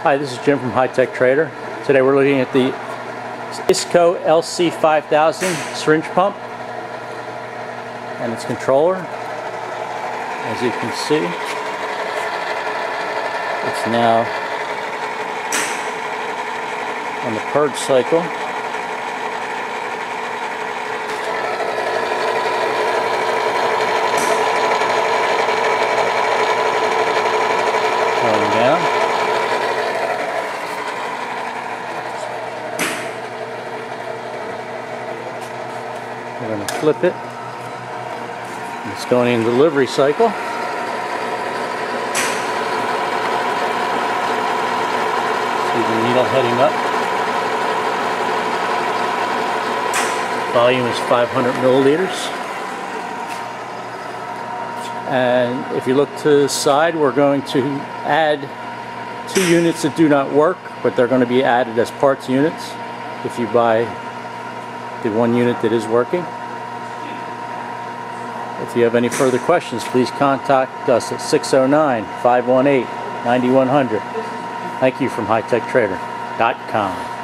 Hi, this is Jim from High Tech Trader. Today we're looking at the Isco LC5000 syringe pump and its controller. As you can see, it's now on the purge cycle. Going down. We're going to flip it. It's going in the delivery cycle. See the needle heading up. Volume is 500 milliliters. And if you look to the side, we're going to add 2 units that do not work, but they're going to be added as parts units if you buy the 1 unit that is working. If you have any further questions, please contact us at 609-518-9100. Thank you from HighTechTrader.com.